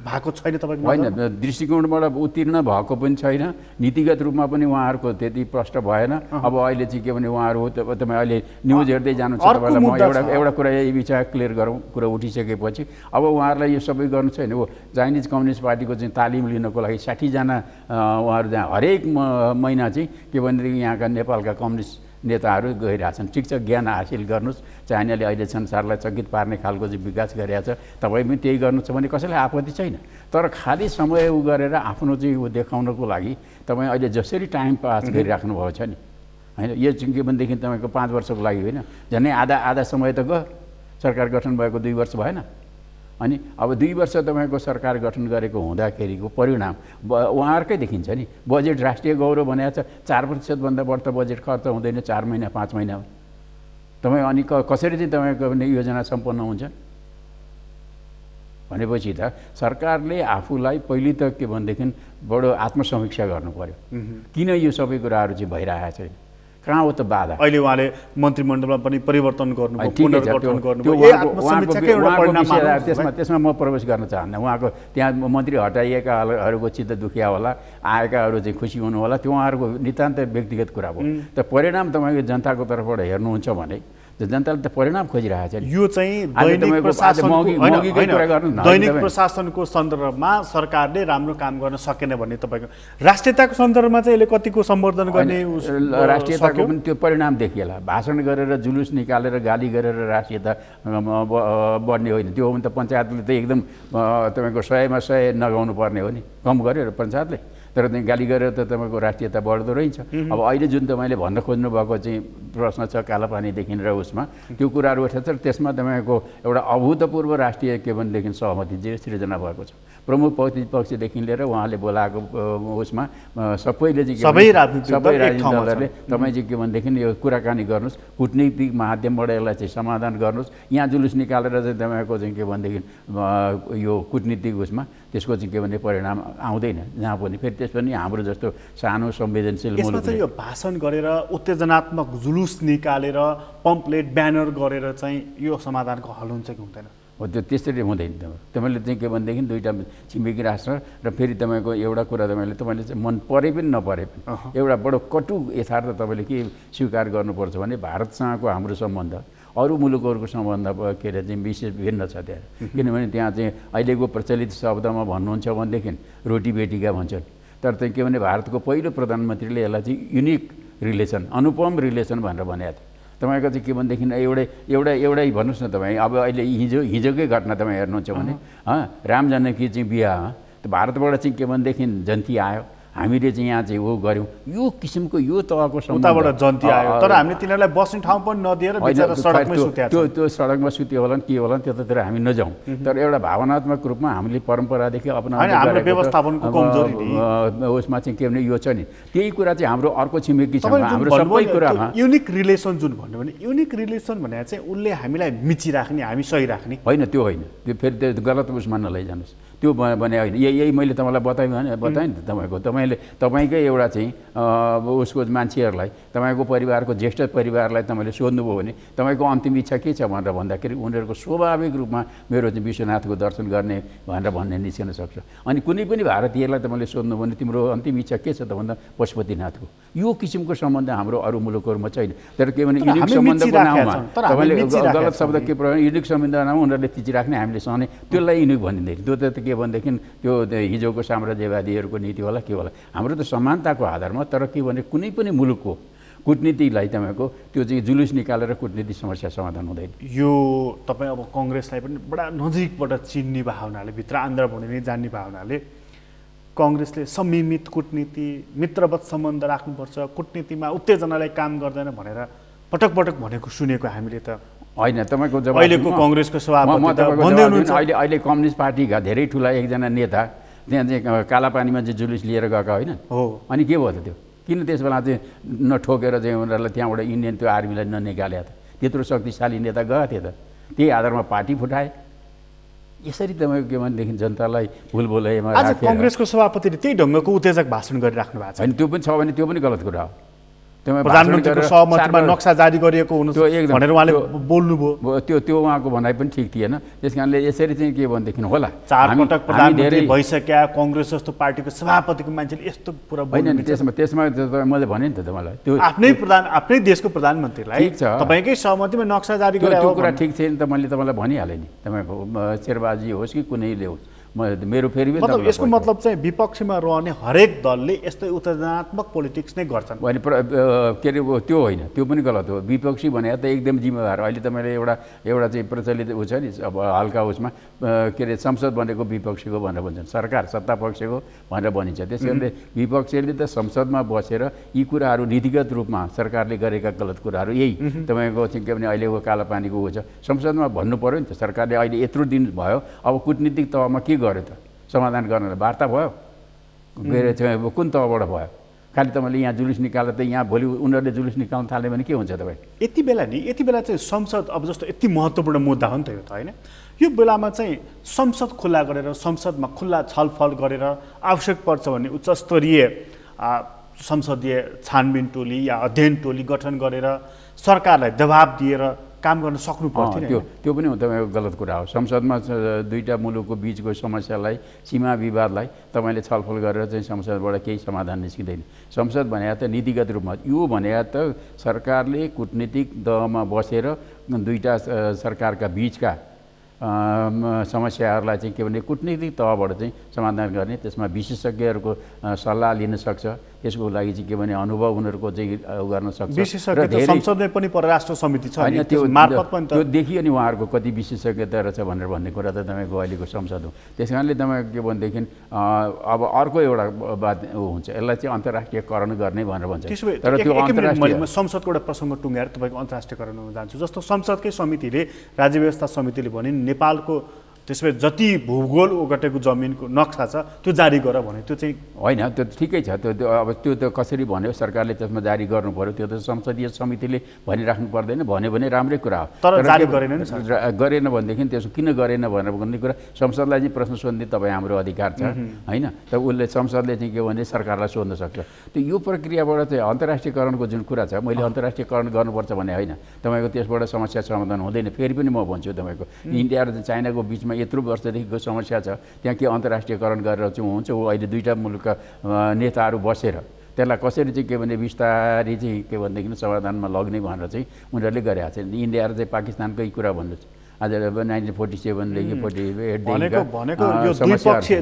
भएको छैन तपाईँको? होइन, दृष्टिकोणबाट उत्तीर्ण भएको पनि छैन, नीतिगत रूपमा पनि उहाँहरूको त्यति प्रष्ट भएन। अब अहिले चाहिँ के भने उहाँहरू तपाईँ अहिले न्युज हेर्दै जानुहुन्छ, तपाईँलाई म एउटा कुरा यही विचार क्लियर गरौँ, कुरा उठिसकेपछि अब उहाँहरूलाई यो सबै गर्नु छैन। हो, चाइनिज कम्युनिस्ट पार्टीको चाहिँ तालिम लिनको लागि 60जना उहाँहरू जहाँ हरेक महिना चाहिँ के भनेदेखि यहाँका नेपालका कम्युनिस्ट नेताहरू गइरहेछन्। ठिक छ, ज्ञान हासिल गर्नुहोस्, चाइनाले अहिले संसारलाई चकित पार्ने खालको चाहिँ विकास गरिरहेछ, तपाईँ पनि त्यही गर्नु छ भने कसैलाई आपत्ति छैन। तर खाली समय उ गरेर आफ्नो चाहिँ उ देखाउनको लागि तपाईँ अहिले जसरी टाइम पास गरिराख्नु भएको छ नि, होइन, यो चाहिँ के भनेदेखि तपाईँको 5 वर्षको लागि होइन, झन्डै आधा समय त गयो। सरकार गठन भएको 2 वर्ष भएन। अनि अब 2 वर्ष तपाईँको सरकार गठन गरेको हुँदाखेरिको परिणाम उहाँहरूकै देखिन्छ नि। बजेट राष्ट्रिय गौरव भनेको छ, 4%भन्दा बढ्ता बजेट खर्च हुँदैन 4 महिना 5 महिनामा। तपाईँ अनि कसरी चाहिँ तपाईँको योजना सम्पन्न हुन्छ भनेपछि त सरकारले आफूलाई पहिले त के भनेदेखि बडो आत्मसमीक्षा गर्नु पर्यो, किन यो सबै कुराहरू चाहिँ भइरहेको छैन, कहाँ हो त बाधा। अहिले उहाँले मन्त्रीमण्डलमा पनि परिवर्तन गर्नुभयो, पुनर्गठन गर्नुभयो, त्यसमा म प्रवेश गर्न चाहन्न। उहाँको त्यहाँ मन्त्री हटाइएकाहरूको चित्त दुखिया होला, आएकाहरू चाहिँ खुसी हुनु होला, त्यो उहाँहरूको नितान्त व्यक्तिगत कुरा भयो। त परिणाम तपाईँको जनताको तर्फबाट हेर्नुहुन्छ भने जनताले त परिणाम खोजिरहेको छ। यो चाहिँ दैनिक प्रशासनको सन्दर्भमा सरकारले राम्रो काम गर्न सकेन भने तपाईँको राष्ट्रियताको सन्दर्भमा चाहिँ यसले कतिको सम्वर्धन गर्ने? राष्ट्रियताको पनि त्यो परिणाम देखिएला। भाषण गरेर, जुलुस निकालेर, गाली गरेर राष्ट्रियता बढ्ने होइन। त्यो हो भने त पञ्चायतले त एकदम तपाईँको 100मा 100 नगाउनु पर्ने हो नि, कम गर्यो पञ्चायतले। तर त्यहाँ गाली गरेर त तपाईँको राष्ट्रियता बढ्दो रहेछ। अब अहिले जुन तपाईँले भन्न खोज्नु भएको चाहिँ प्रश्न छ कालापानीदेखि र उसमा त्यो कुराहरू उठेको छ, त्यसमा तपाईँको एउटा अभूतपूर्व राष्ट्रिय के भनेदेखि सहमति जे सृजना भएको छ। प्रमुख पक्षदेखि लिएर उहाँले बोलाएको उसमा सबैले चाहिँ सबै राजनीतिक दलहरूले तपाईँ चाहिँ के भनेदेखि यो कुराकानी गर्नुहोस्, कुटनीतिक माध्यमबाट यसलाई चाहिँ समाधान गर्नुहोस्। यहाँ जुलुस निकालेर चाहिँ तपाईँको चाहिँ के भनेदेखि यो कुटनीतिक उसमा त्यसको चाहिँ के भने परिणाम आउँदैन जहाँ पनि। फेरि त्यस पनि हाम्रो जस्तो सानो संवेदनशील मुलुक चाहिँ यो भाषण गरेर उत्तेजनात्मक जुलुस निकालेर पम्पलेट ब्यानर गरेर चाहिँ यो समाधानको हल हुन्छ कि हुँदैन? हो, त्यो त्यसरी हुँदैन। तपाईँले चाहिँ के भनेदेखि दुईवटा छिमेकी राष्ट्र र फेरि तपाईँको एउटा कुरा तपाईँले चाहिँ मन परे पनि नपरे पनि एउटा बडो कटु यथार्थ तपाईँले के स्वीकार गर्नुपर्छ भने भारतसँगको हाम्रो सम्बन्ध अरू मुलुकहरूको सम्बन्ध के अरे चाहिँ विशेष भिन्न छ त्यहाँ। किनभने त्यहाँ चाहिँ अहिलेको प्रचलित शब्दमा भन्नुहुन्छ भनेदेखि रोटी बेटीका भन्छन्, तर चाहिँ के भने भारतको पहिलो प्रधानमन्त्रीले यसलाई चाहिँ युनिक रिलेसन, अनुपम रिलेसन भनेर भनेको थियो। तपाईँको चाहिँ के भनेदेखि एउटै भन्नुहोस् न तपाईँ। अब अहिले हिजोकै घटना तपाईँ हेर्नुहुन्छ भने राम जानकी चाहिँ बिहा त भारतबाट चाहिँ के भनेदेखि जन्ती आयो, हामीले चाहिँ यहाँ चाहिँ ऊ गऱ्यौँ, यो किसिमको यो तहको सम्बन्धबाट जन्ती आयो। तर हामीले तिनीहरूलाई बस्ने ठाउँ पनि नदिएर बिचरा सडकमै सुत्या त्यो सडकमा सुत्यो होला के होला त्यतातिर हामी नजाउँ। तर एउटा भावनात्मक रूपमा हामीले परम्परादेखि अपनाउने व्यवस्थापनको कमजोरी उसमा चाहिँ के भने यो छ नि, त्यही कुरा चाहिँ हाम्रो अर्को छिमेकी छ हाम्रो सबै कुरामा। युनिक रिलेसन जुन भन्यो भने युनिक रिलेसन भने चाहिँ उसले हामीलाई मिचिराख्ने, हामी सही राख्ने होइन, त्यो होइन। त्यो फेरि त्यो गलत उसमा नलैजानुहोस्, त्यो भने होइन। यही मैले तपाईँलाई बताएँ नि तपाईँकै एउटा चाहिँ उसको मान्छेहरूलाई, तपाईँको परिवारको ज्येष्ठ परिवारलाई तपाईँले सोध्नुभयो भने तपाईँको अन्तिम इच्छा के छ भनेर भन्दाखेरि उनीहरूको स्वाभाविक रूपमा मेरो चाहिँ विश्वनाथको दर्शन गर्ने भनेर भन्ने निस्किन सक्छ। अनि कुनै पनि भारतीयलाई तपाईँले सोध्नुभयो भने तिम्रो अन्तिम इच्छा के छ त भन्दा पशुपतिनाथको। यो किसिमको सम्बन्ध हाम्रो अरू मुलुकहरूमा छैन। तर के भने युनिक सम्बन्धको नाउँमा तपाईँले गलत शब्द के प्रयोग, युनिक सम्बन्धको नाउँमा उनीहरूले चिचिराख्ने, हामीले सहने, त्यसलाई युनिक भनिँदैन। त्यो त के भनेदेखि त्यो हिजोको साम्राज्यवादीहरूको नीति होला के होला। हाम्रो त समानताको आधारमा, तर के भने कुनै पनि मुलुकको कुटनीतिलाई तपाईँको त्यो चाहिँ जुलुस निकालेर कुटनीतिक समस्या समाधान हुँदैन। यो तपाईँ अब कङ्ग्रेसलाई पनि बडा नजिकबाट चिन्ने भावनाले, भित्र आन्द्र भुँडी जान्ने भावनाले कङ्ग्रेसले संयमित कुटनीति, मित्रवत सम्बन्ध राख्नुपर्छ, कुटनीतिमा उत्तेजनालाई काम गर्दैन भनेर पटक पटक भनेको सुनेको हामीले त होइन। तपाईँको जब अहिलेको कङ्ग्रेसको सभापति अहिले कम्युनिस्ट पार्टीका धेरै ठुला एकजना नेता त्यहाँ चाहिँ कालापानीमा चाहिँ जुलुस लिएर गएका होइन हो, अनि के भयो त त्यो? किन त्यस बेला चाहिँ नठोकेर चाहिँ उनीहरूलाई त्यहाँबाट इन्डियन त्यो आर्मीलाई ननिकाले त? त्यत्रो शक्तिशाली नेता गएको थियो त, त्यही आधारमा पार्टी फुटाए। यसरी तपाईँको के भनेदेखि जनतालाई भुलभुलैमा आज कङ्ग्रेसको सभापतिले त्यही ढङ्गको उत्तेजक भाषण गरिराख्नु भएको छ। होइन, त्यो पनि छ भने त्यो पनि गलत कुरा हो। प्रधानमन्त्रीको सहमतिमा नक्सा जारी गरिएको हुनु भनेर उहाँले बोल्नुभयो। त्यो उहाँको भनाइ पनि ठिक थिएन। त्यस कारणले यसरी चाहिँ के भनेदेखि होला 4 पटक प्रधानमन्त्री भइसक्या कांग्रेस जस्तो पार्टीको सभापतिको मान्छेले यस्तो कुरा होइन। त्यसमा मैले भने नि त मलाई त्यो आफ्नै देशको प्रधानमन्त्रीलाई तपाईँकै सहमतिमा नक्सा जारी गरेको त्यो कुरा ठिक छैन त मैले तपाईँलाई भनिहालेँ नि। तपाईँको शेरबाजी होस् कि कुनैले होस् मेरो फेरि मतलब यसको मतलब चाहिँ विपक्षमा रहने हरेक दलले यस्तै उत्तेजनात्मक पोलिटिक्स नै गर्छन् भने के अरे त्यो होइन, त्यो पनि गलत हो। विपक्षी भने त एकदम जिम्मेवार। अहिले त मैले एउटा चाहिँ प्रचलित उ छ नि अब हल्का उसमा के अरे संसद भनेको विपक्षीको भनेर भन्छन्, सरकार सत्ता पक्षको भनेर भनिन्छ। त्यस कारणले विपक्षीले त संसदमा बसेर यी कुराहरू नीतिगत रूपमा सरकारले गरेका गलत कुराहरू यही तपाईँको चाहिँ के भने अहिलेको कालापानीको ऊ छ संसदमा भन्नु पऱ्यो नि त। सरकारले अहिले यत्रो दिन भयो, अब कुटनीतिक तहमा के गर्यो त समाधान गर्नलाई? वार्ता भयो गएर चाहिँ कुन तहबाट भयो? खालि तपाईँले यहाँ जुलुस निकालेर त यहाँ भोलि उनीहरूले जुलुस निकाल्न थाल्यो भने के हुन्छ तपाईँ? यति बेला चाहिँ संसद अब जस्तो यति महत्त्वपूर्ण मुद्दा हो नि त यो त होइन। यो बेलामा चाहिँ संसद खुल्ला गरेर संसदमा खुल्ला छलफल गरेर आवश्यक पर्छ भने उच्चस्तरीय संसदीय छानबिन टोली या अध्ययन टोली गठन गरेर सरकारलाई दबाब दिएर काम गर्न सक्नु पर्थ्यो। त्यो पनि तपाईँको गलत कुरा हो। संसदमा दुईटा मुलुकको बिचको समस्यालाई सीमा विवादलाई तपाईँले छलफल गरेर चाहिँ संसदबाट केही समाधान निस्किँदैन। संसद भने त नीतिगत रूपमा यो भने त सरकारले कूटनीतिक दहमा बसेर दुईटा सरकारका बिचका समस्याहरूलाई चाहिँ के भने कूटनीतिक तहबाट चाहिँ समाधान गर्ने, त्यसमा विशेषज्ञहरूको सल्लाह लिन सक्छ। त्यसको लागि चाहिँ के भने अनुभव उनीहरूको चाहिँ गर्न सक्छ। विशेषज्ञ संसदमै पनि परराष्ट्र समिति छ होइन, त्यो मार्फत पनि त्यो देखियो नि उहाँहरूको कति विशेषज्ञता रहेछ भनेर भन्ने कुरा त तपाईँको अहिलेको संसद हो। त्यस कारणले तपाईँको के भनेदेखि अब अर्को एउटा बात हुन्छ, यसलाई चाहिँ अन्तर्राष्ट्रियकरण गर्ने भनेर भन्छ। तर त्यो अन्तर्राष्ट्रिय संसदको एउटा प्रसङ्ग टुङ्गाएर तपाईँको अन्तर्राष्ट्रियकरणमा जान्छु। जस्तो संसदकै समितिले राज्य व्यवस्था समितिले भने नेपालको त्यसमा जति भूगोल ओगटेको जमिनको नक्सा छ त्यो जारी गर भने त्यो चाहिँ होइन, त्यो ठिकै छ। त्यो अब त्यो त कसरी भन्यो सरकारले त्यसमा जारी गर्नु पर्यो, त्यो त संसदीय समितिले भनिराख्नु पर्दैन। भन्यो भने राम्रै कुरा हो, तर जारी गरेन नि। गरेन भनेदेखि त्यसो किन गरेन भनेर भन्ने कुरा संसदलाई चाहिँ प्रश्न सोध्ने तपाईँ हाम्रो अधिकार छ होइन। त उसले संसदले चाहिँ के भने सरकारलाई सोध्न सक्छ। त्यो यो प्रक्रियाबाट चाहिँ अन्तर्राष्ट्रियकरणको जुन कुरा छ, मैले अन्तर्राष्ट्रियकरण गर्नुपर्छ भने होइन, तपाईँको त्यसबाट समस्या समाधान हुँदैन। फेरि पनि म भन्छु तपाईँको इन्डिया र चाइनाको बिचमा यत्रो वर्षदेखिको समस्या छ, त्यहाँ के अन्तर्राष्ट्रियकरण गरेर चाहिँ हुन्छ? ऊ अहिले दुईटा मुलुकका नेताहरू बसेर त्यसलाई कसरी चाहिँ के भने बिस्तारै चाहिँ के भनेदेखि समाधानमा लग्ने भनेर चाहिँ उनीहरूले गरेका छन्। इन्डिया र चाहिँ पाकिस्तानकै कुरा भन्नु आज 1947देखि 48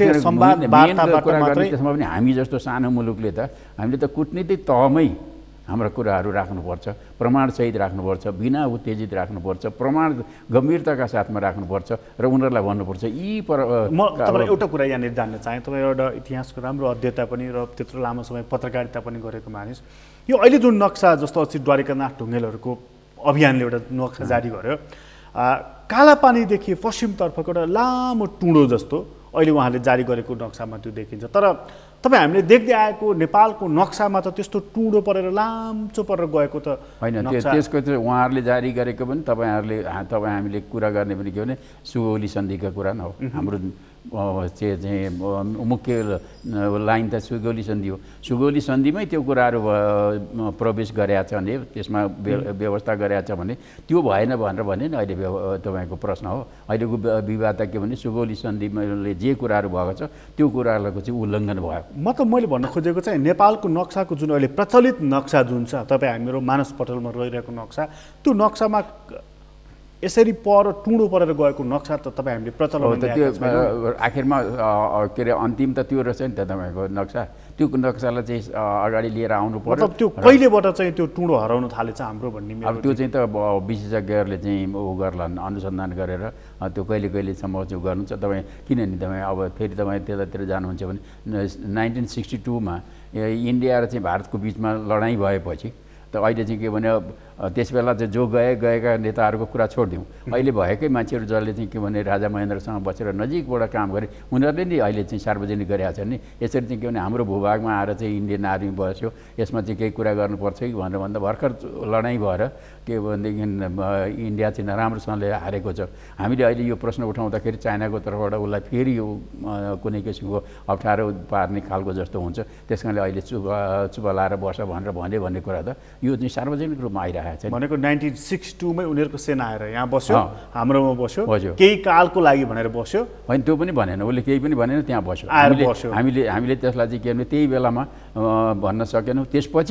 त्यसमा पनि हामी जस्तो सानो मुलुकले त हामीले त कूटनीतिक तहमै हाम्रा कुराहरू राख्नुपर्छ, प्रमाणसहित राख्नुपर्छ, बिना उत्तेजित राख्नुपर्छ, प्रमाण गम्भीरताका साथमा राख्नुपर्छ र उनीहरूलाई भन्नुपर्छ यी म तपाईँलाई एउटा कुरा यहाँनिर जान्न चाहेँ। तपाईँ एउटा इतिहासको राम्रो अध्येता पनि र त्यत्रो लामो समय पत्रकारिता पनि गरेको मानिस, यो अहिले जुन नक्सा जस्तो अस्ति द्वारिकानाथ ढुङ्गेलहरूको अभियानले एउटा नक्सा जारी गर्यो, कालापानीदेखि पश्चिमतर्फको एउटा लामो टुँडो जस्तो अहिले उहाँले जारी गरेको नक्सामा त्यो देखिन्छ। तर तपाईँ हामीले देख्दै आएको नेपालको नक्सामा त त्यस्तो टुँडो परेर लाम्चो परेर गएको त होइन। त्यसको चाहिँ उहाँहरूले जारी गरेको पनि हामीले कुरा गर्ने पनि के भने सुगौली सन्धिका कुरा न हो। हाम्रो चाहिँ मुख्य लाइन त सुगौली सन्धि हो। सुगौली सन्धिमै त्यो कुराहरू प्रवेश गरेका छ भने, त्यसमा व्यवस्था गरेका छ भने त्यो भएन भनेर भने नि अहिले तपाईँको प्रश्न हो। अहिलेको विवाद त के भने सुगौली सन्धिले जे कुराहरू भएको छ त्यो कुराहरूको चाहिँ उल्लङ्घन भयो। मतलब मैले भन्न खोजेको चाहिँ नेपालको नक्साको जुन अहिले प्रचलित नक्सा जुन छ, तपाईँ हाम्रो मानस पटलमा रहिरहेको नक्सा, त्यो नक्सामा यसरी टुँडो परेर गएको नक्सा त तपाईँ हामीले प्रचलन त्यो आखिरमा के अरे अन्तिम त त्यो रहेछ नि त तपाईँको नक्सा। त्यो नक्सालाई चाहिँ अगाडि लिएर आउनु पर्यो। मतलब त्यो कहिलेबाट चाहिँ त्यो टुँडो हराउन थालेछ हाम्रो भन्ने? अब त्यो चाहिँ त विशेषज्ञहरूले चाहिँ ऊ गर्ला अनुसन्धान गरेर त्यो कहिलेसम्म चाहिँ गर्नुहुन्छ तपाईँ। किनभने तपाईँ अब फेरि तपाईँ त्यतातिर जानुहुन्छ भने 1962मा इन्डिया र चाहिँ भारतको बिचमा लडाइँ भएपछि त अहिले चाहिँ के भने त्यसबेला चाहिँ जो गएका नेताहरूको कुरा छोडिदिउँ, अहिले भएकै मान्छेहरू जसले चाहिँ के भने राजा महेन्द्रसँग बसेर नजिकबाट काम गरे उनीहरूले नि अहिले चाहिँ सार्वजनिक गरेका छन् नि। यसरी चाहिँ के भने हाम्रो भूभागमा आएर चाहिँ इन्डियन आर्मी बस्यो, यसमा चाहिँ केही कुरा गर्नुपर्छ कि भनेर भन्दा भर्खर लडाइँ भएर के भनेदेखि इन्डिया चाहिँ नराम्रोसँगले हारेको छ। हामीले अहिले यो प्रश्न उठाउँदाखेरि चाइनाको तर्फबाट उसलाई फेरि यो कुनै किसिमको अप्ठ्यारो पार्ने खालको जस्तो हुन्छ, त्यस कारणले अहिले चुप लाएर बस भनेर भन्ने कुरा त यो चाहिँ सार्वजनिक रूपमा आइरहेको छ। भनेको 1962मै उनीहरूको सेना आएर यहाँ बस्यो, हाम्रोमा बस्यो, केही कालको लागि भनेर बस्यो। होइन, त्यो पनि भनेन, उसले केही पनि भनेन, त्यहाँ बस्यो। हामीले त्यसलाई चाहिँ के भने त्यही बेलामा भन्न सकेनौँ। त्यसपछि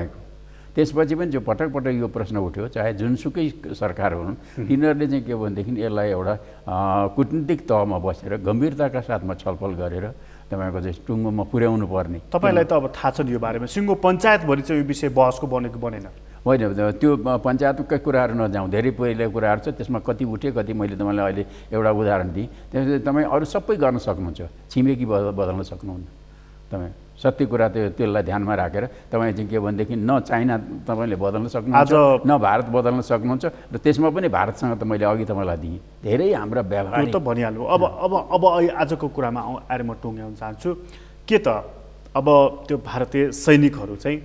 पनि जो पटक पटक यो प्रश्न उठ्यो, चाहे जुनसुकै सरकार हुन्, तिनीहरूले चाहिँ के भनेदेखि यसलाई एउटा कुटनीतिक तहमा बसेर गम्भीरताका साथमा छलफल गरेर तपाईँको चाहिँ टुङ्गोमा पुर्याउनु पर्ने। तपाईँलाई त अब थाहा छ नि यो बारेमा, सिङ्गो पञ्चायतभरि चाहिँ यो विषय बहसको बनेको बनेन। होइन, त्यो पञ्चायतकै कुराहरू नजाउँ, धेरै पहिला कुराहरू छ, त्यसमा कति उठ्यो कति मैले तपाईँलाई अहिले एउटा उदाहरण दिएँ। त्यसले तपाईँ अरू सबै गर्न सक्नुहुन्छ, छिमेकी बदल्न सक्नुहुन्न। तपाईँ सत्य कुरा त्यसलाई ध्यानमा राखेर तपाईँ चाहिँ के भनेदेखि न चाइना तपाईँले बदल्न सक्नुहुन्छ, न भारत बदल्न सक्नुहुन्छ, र त्यसमा पनि भारतसँग त मैले अघि तपाईँलाई दिएँ धेरै हाम्रा व्यवहार त भनिहाल्नु। अब आजको कुरामा आएर म टुङ्ग्याउन चाहन्छु के त अब त्यो भारतीय सैनिकहरू चाहिँ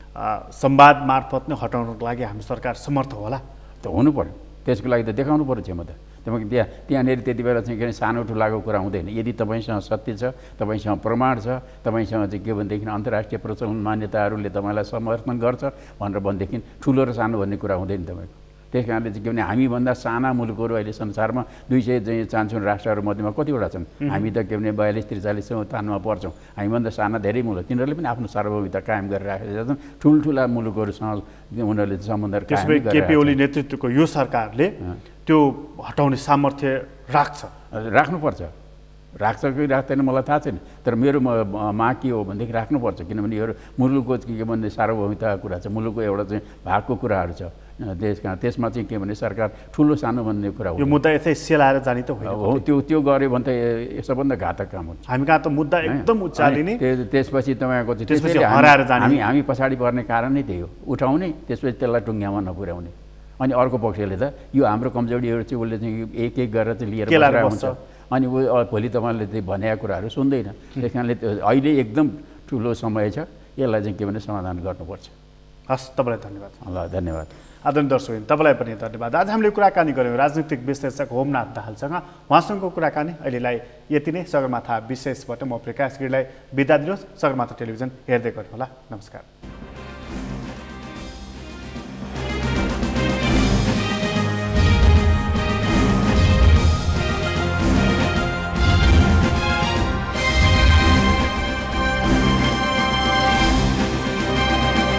संवाद मार्फत नै हटाउनको लागि हाम्रो सरकार समर्थ होला त हुनु पर्यो। त्यसको लागि त देखाउनु पर्यो क्षमता। त्यहाँनिर त्यति बेला चाहिँ के भने सानो ठुलाको कुरा हुँदैन। यदि तपाईँसँग सत्य छ, तपाईँसँग प्रमाण छ, तपाईँसँग चाहिँ के भनेदेखि अन्तर्राष्ट्रिय प्रचलन मान्यताहरूले तपाईँलाई समर्थन गर्छ भनेर भनेदेखि ठुलो र सानो भन्ने कुरा हुँदैन तपाईँको। त्यस कारणले चाहिँ के भने हामीभन्दा साना मुलुकहरू अहिले संसारमा 200 चान्सुन राष्ट्रहरू मध्येमा कतिवटा छन्? हामी त के भने 42-43 स्थानमा पर्छौँ। हामीभन्दा साना धेरै मुलुक, तिनीहरूले पनि आफ्नो सार्वभौमिकता कायम गरेर राखेका छन्। ठुल्ठुला मुलुकहरूसँग उनीहरूले सम्बन्ध कायम गरेर केपी ओली नेतृत्वको यो सरकारले त्यो हटाउने सामर्थ्य राख्नुपर्छ। राख्छ कि राख्दैन मलाई थाहा छैन, तर मेरो माग के हो भनेदेखि राख्नुपर्छ। किनभने यो मुलुकको के भने सार्वभौमिकताको कुरा छ, मुलुकको एउटा चाहिँ भागको कुराहरू छ। त्यसमा चाहिँ के भने सरकार ठुलो सानो भन्ने कुरा हो। यो मुद्दा यसै सेलाएर जाने त होइन, त्यो गऱ्यो भने त सबभन्दा घातक काम हुन्छ। हामी कहाँ त मुद्दा एकदम उचालिने, त्यसपछि तपाईँको हराएर जाने, हामी पछाडि पर्ने कारण नै त्यही हो। उठाउने, त्यसपछि त्यसलाई टुङ्ग्यामा नपुर्याउने। अनि अर्को पक्षले त यो हाम्रो कमजोरीहरू चाहिँ उसले चाहिँ एक एक गरेर चाहिँ लिएर बसेर हुन्छ। अनि भोलि तपाईँले त्यो भनेका कुराहरू सुन्दैन। त्यस कारणले अहिले एकदम ठुलो समय छ, यसलाई चाहिँ के भने समाधान गर्नुपर्छ। हस्, तपाईँलाई धन्यवाद। ल, धन्यवाद। आदरणीय दर्शक, तपाईँलाई पनि धन्यवाद। आज हामीले कुराकानी गऱ्यौँ राजनीतिक विश्लेषक होमनाथ दाहालसँग। उहाँसँगको कुराकानी अहिलेलाई यति नै। सगरमाथा विशेषबाट म प्रकाश गिरीलाई बिदा दिनुहोस्। सगरमाथा टेलिभिजन हेर्दै गर्नुहोला। नमस्कार।